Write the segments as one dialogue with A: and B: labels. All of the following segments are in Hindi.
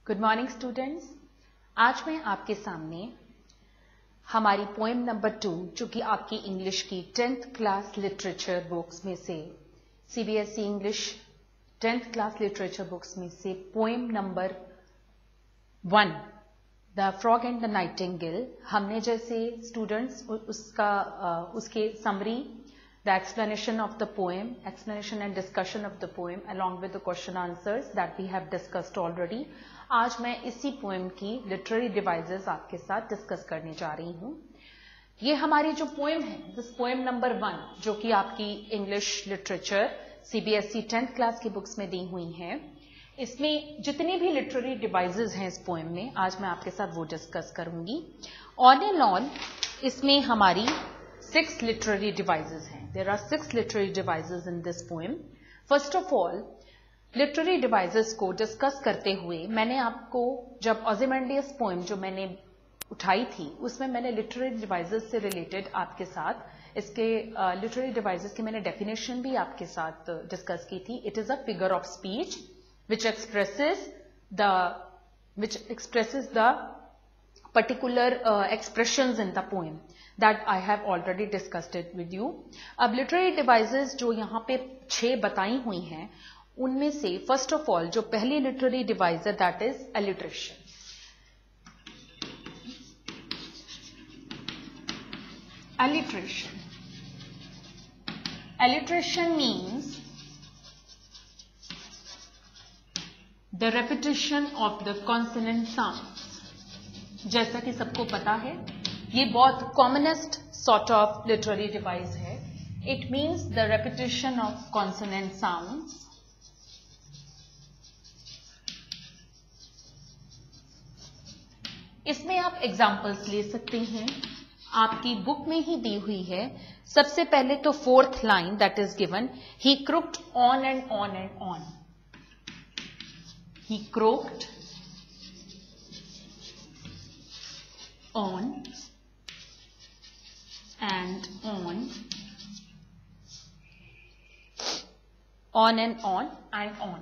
A: Good morning students. आज मैं आपके सामने हमारी पोएम नंबर 2 जो कि आपकी इंग्लिश की 10th क्लास लिटरेचर बुक्स में से CBSE English 10th class literature books में से poem number 1 the frog and the nightingale, हमने जैसे स्टूडेंट्स उसके summary, the explanation of the poem, explanation and discussion of the poem along with the question answers that we have discussed already. आज मैं इसी poem की literary devices आपके साथ discuss करने जा रही हूँ। ये हमारी जो poem है, this poem number 1 जो कि आपकी English literature CBSE 10th class की books में दी हुई हैं, इसमें जितनी भी literary devices हैं इस poem में, आज मैं आपके साथ वो discuss करूँगी। On and on इसमें हमारी 6 literary devices हैं। There are 6 literary devices in this poem. First of all, literary devices को discuss करते हुए मैंने आपको जब Ozymandias poem जो मैंने उठाई थी उसमें मैंने literary devices से related आपके साथ इसके literary devices की मैंने definition भी आपके साथ discuss की थी। It is a figure of speech which expresses the particular expressions in the poem that I have already discussed it with you. अब literary devices जो यहाँ पे 6 बताई हुई हैं उनमें से first of all जो पहली literary device है that is alliteration. Alliteration. Alliteration means the repetition of the consonant sounds. जैसा कि सबको पता है ये बहुत commonest sort of literary device है. It means the repetition of consonant sounds. इसमें आप examples ले सकते हैं, आपकी book में ही दी हुई है। सबसे पहले तो 4th line that is given, he croaked on and on and on. He croaked on and on and on and on.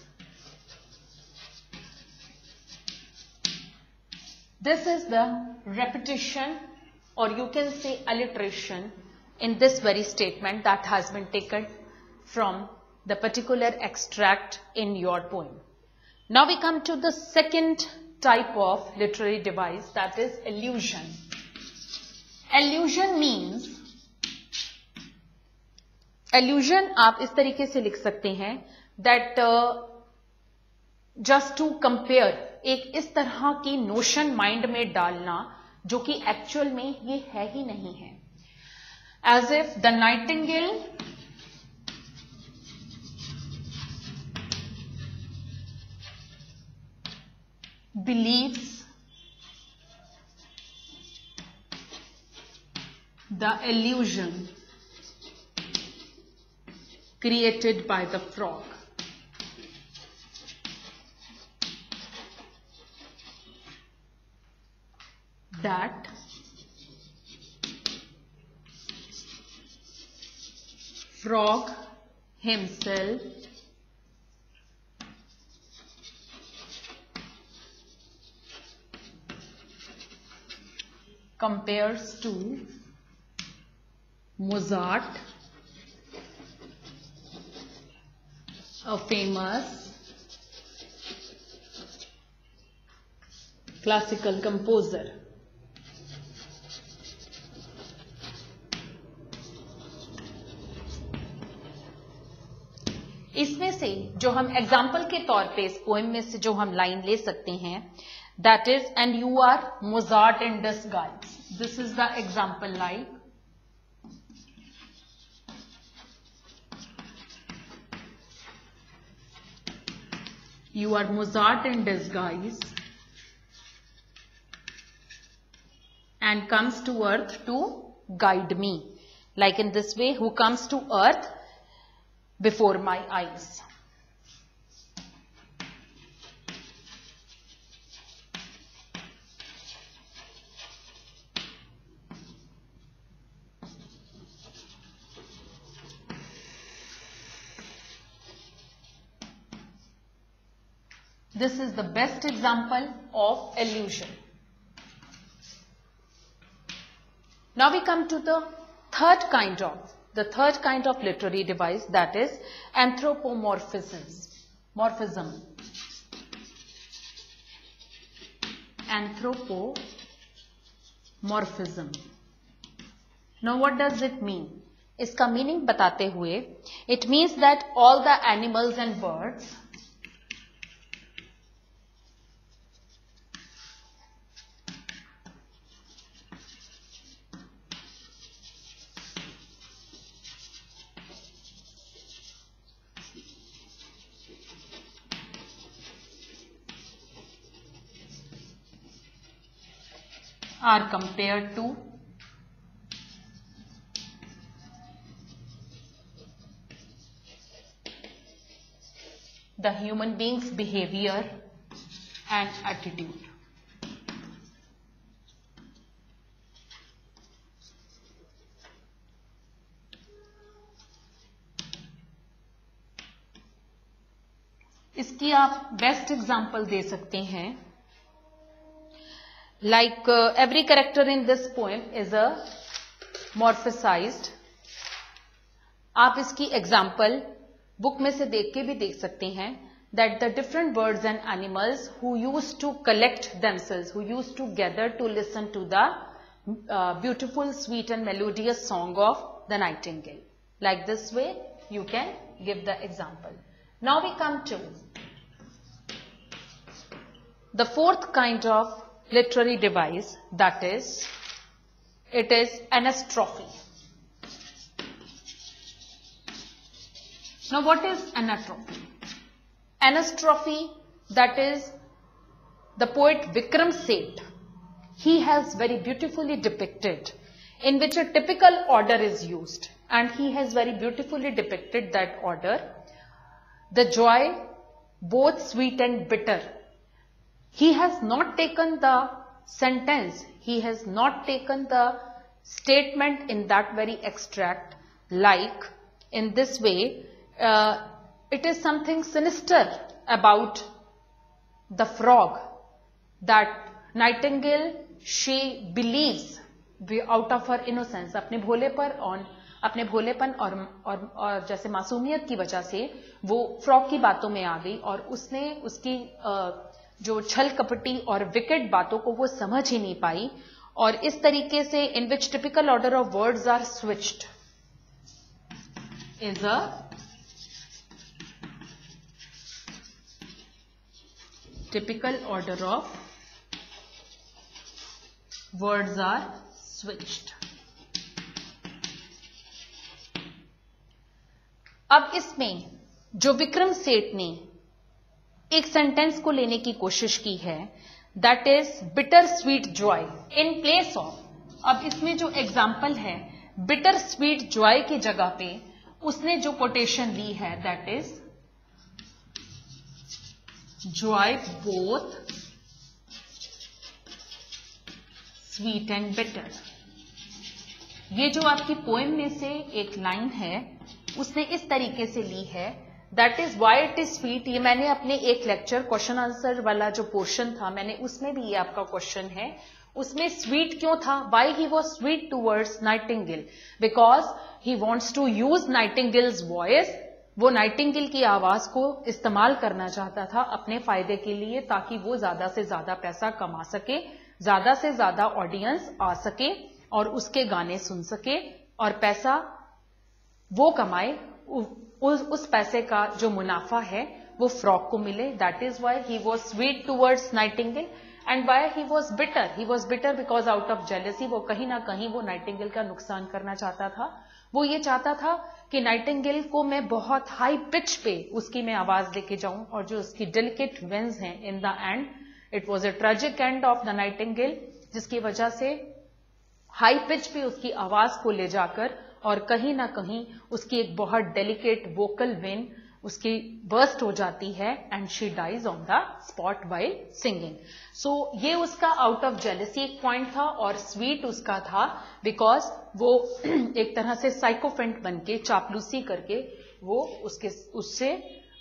A: This is the repetition or you can say alliteration in this very statement that has been taken from the particular extract in your poem. Now we come to the second type of literary device, that is allusion. Allusion means, allusion आप इस तरीके से लिख सकते हैं that just to compare, एक इस तरह की notion mind में डालना जो कि actual में ये है ही नहीं है. As if the nightingale believes the illusion created by the frog. That frog himself compares to Mozart, a famous classical composer. इसमें से जो हम एग्जाम्पल के तौर पे इस पोएम में से जो हम लाइन ले सकते हैं that is, and you are Mozart in disguise. This is the example line. You are Mozart in disguise and comes to earth to guide me. Like in this way, who comes to earth before my eyes. This is the best example of illusion. Now we come to the third kind of literary device, that is anthropomorphism. Anthropomorphism. Now what does it mean? इसका मीनिंग बताते हुए, it means that all the animals and birds are compared to the human being's behavior and attitude. इसकी आप बेस्ट एग्जांपल दे सकते हैं, like every character in this poem is a morphosized. आप इसकी एग्जाम्पल बुक में से देख के भी देख सकते हैं, that the different birds and animals who used to collect themselves, who used to gather to listen to the beautiful, sweet and melodious song of the nightingale. Like this way you can give the example. Now we come to the fourth kind of literary device, that is, it is anastrophe. Now what is anastrophe? Anastrophe, that is the poet Vikram Seth. He has very beautifully depicted in which a typical order is used, and he has very beautifully depicted that order. The joy, both sweet and bitter. He has not taken the sentence, he has not taken the statement in that very extract, like in this way, it is something sinister about the frog, that Nightingale, she believes out of her innocence, अपने भोलेपन और जैसे मासूमियत की वजह से वो फ्रॉग की बातों में आ गई, और उसने उसकी जो छल कपटी और विकेट बातों को वो समझ ही नहीं पाई, और इस तरीके से in which typical order of words are switched is a typical order of words are switched. अब इसमें जो विक्रम सेठ ने एक सेंटेंस को लेने की कोशिश की है, that is bitter sweet joy in place of, अब इसमें जो एग्जाम्पल है बिटर स्वीट जॉय की जगह पे उसने जो कोटेशन ली है, that is joy both sweet and bitter. ये जो आपकी पोएम में से एक लाइन है उसने इस तरीके से ली है, that is why it is sweet. ये मैंने अपने एक लेक्चर क्वेश्चन आंसर वाला जो पोर्शन था, मैंने उसमें भी ये आपका क्वेश्चन है, उसमें स्वीट क्यों था, why he was sweet towards nightingale, because he wants to use nightingale's voice. वो नाइटिंगेल की आवाज को इस्तेमाल करना चाहता था अपने फायदे के लिए, ताकि वो ज्यादा से ज्यादा पैसा कमा सके, ज्यादा से ज्यादा ऑडियंस आ सके और उसके गाने सुन सके, और पैसा वो कमाए, उस पैसे का जो मुनाफा है वो फ्रॉग को मिले. That is why he was sweet towards nightingale. And why he was bitter because out of jealousy, वो कहीं ना कहीं वो नाइटिंगेल का नुकसान करना चाहता था. वो ये चाहता था कि नाइटिंगेल को मैं बहुत हाई पिच पे उसकी मैं आवाज लेके जाऊं, और जो उसकी डेलिकेट वेन्स हैं, in the end it was a tragic end of the nightingale, जिसकी वजह से हाई पिच पे उसकी आवाज को ले जाकर और कहीं ना कहीं उसकी एक बहुत डेलिकेट वोकल वेन उसकी बर्स्ट हो जाती है, and she dies on the spot while singing. So ये उसका आउट ऑफ जेलसी एक पॉइंट था, और स्वीट उसका था बिकॉज वो एक तरह से साइकोफेंट बन के चापलूसी करके वो उससे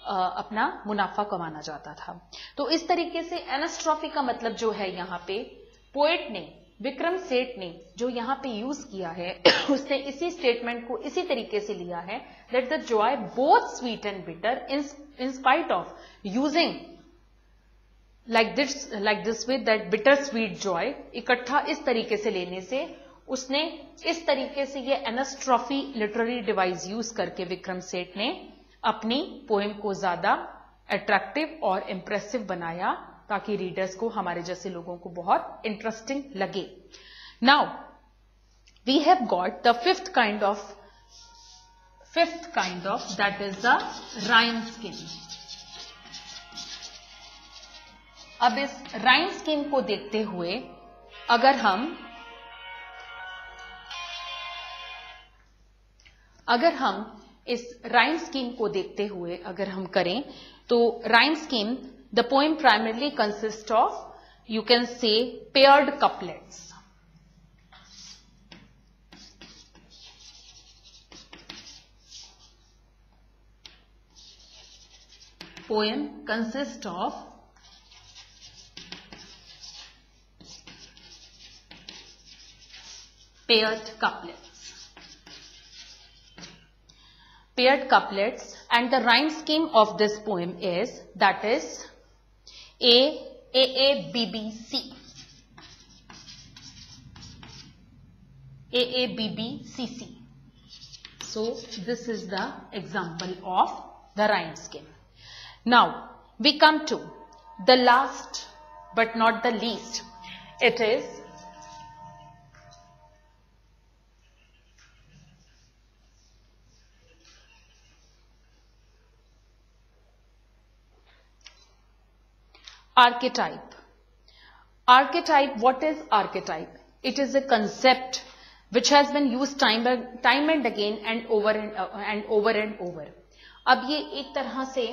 A: अपना मुनाफा कमाना चाहता था। तो इस तरीके से एनास्ट्रॉफी का मतलब जो है यहाँ पे पोएट ने, विक्रम सेठ ने जो यहाँ पे यूज किया है उसने इसी स्टेटमेंट को इसी तरीके से लिया है that the joy both sweet and bitter in spite of using like this with that bitter sweet joy, इकट्ठा इस तरीके से लेने से उसने इस तरीके से ये एनास्ट्रॉफी लिटरेरी डिवाइस यूज करके विक्रम सेठ ने अपनी पोएम को ज्यादा अट्रैक्टिव और इंप्रेसिव बनाया ताकि रीडर्स को, हमारे जैसे लोगों को बहुत इंटरेस्टिंग लगे। Now we have got the fifth kind of that is the rhyme scheme. अब इस राइम स्कीम को देखते हुए अगर हम इस राइम स्कीम को देखते हुए अगर हम करें तो rhyme scheme, the poem primarily consist of, you can say, paired couplets. Poem consist of paired couplets, and the rhyme scheme of this poem is, that is A B B C, A B B C C. So this is the example of the rhyme scheme. Now we come to the last but not the least. It is archetype. Archetype, what is archetype? It is a concept which has been used time and again and over and over. अब ये एक तरह से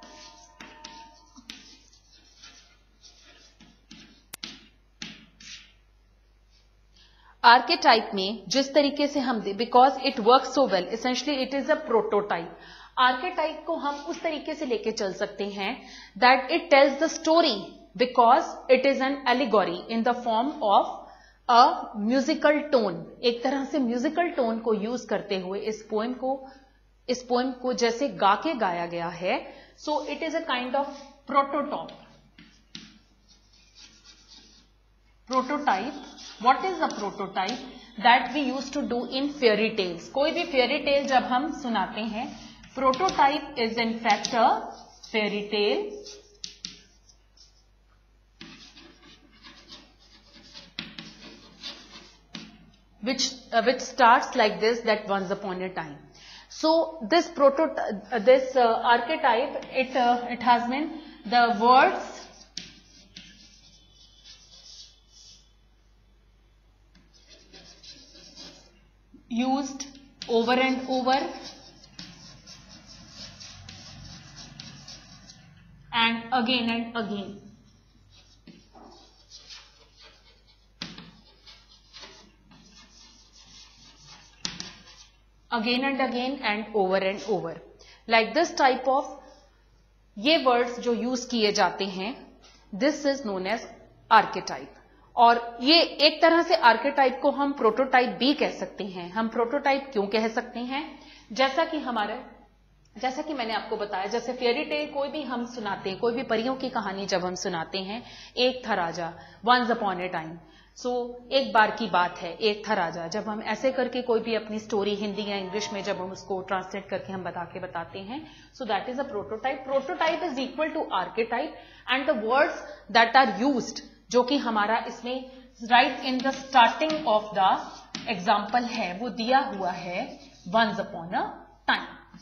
A: आर्केटाइप में जिस तरीके से हम because it work so well, essentially it is a prototype. Archetype को हम उस तरीके से लेके चल सकते हैं that it tells the story because it is an allegory in the form of a musical tone. एक तरह से म्यूजिकल टोन को यूज करते हुए इस पोएम को जैसे गा के गाया गया है। So it is a kind of prototype. What is a prototype? That we use to do in fairy tales. कोई भी फेयरी टेल जब हम सुनाते हैं, prototype is in fact a fairy tale which starts like this, that once upon a time. So this archetype, it has been the words used over and over and again and again. Again and again and over. Like this type of ये words जो use किए जाते हैं, this is known as archetype. और ये एक तरह से archetype को हम prototype भी कह सकते हैं। हम prototype क्यों कह सकते हैं? जैसा कि मैंने आपको बताया, जैसे फेयरी टेल कोई भी हम सुनाते हैं, कोई भी परियों की कहानी जब हम सुनाते हैं, एक था राजा, once upon a time. So एक बार की बात है, एक था राजा। जब हम ऐसे करके कोई भी अपनी स्टोरी हिंदी या इंग्लिश में जब हम उसको ट्रांसलेट करके हम बताते हैं, so that is a prototype. Prototype is equal to archetype and the words that are used, जो कि हमारा इसमें right in the starting of the example है, वो दिया हुआ है वंस अपॉन अ टाइम।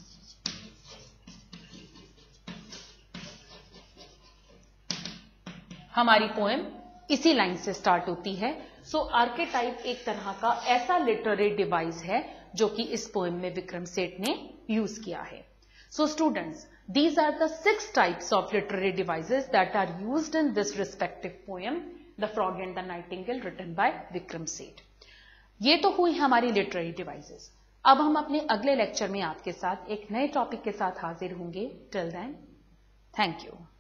A: हमारी पोएम इसी लाइन से स्टार्ट होती है। सो आर्केटाइप एक तरह का ऐसा लिटरेरी डिवाइस है जो कि इस पोएम में विक्रम सेठ ने यूज किया है। So students, these are the 6 types of literary devices that are used in this respective poem, The Frog and the Nightingale, written by Vikram Seth. ये तो हुई हमारी लिटरेरी डिवाइसेस। अब हम अपने अगले लेक्चर में आपके साथ एक नए टॉपिक के साथ हाजिर होंगे। Till then, thank you.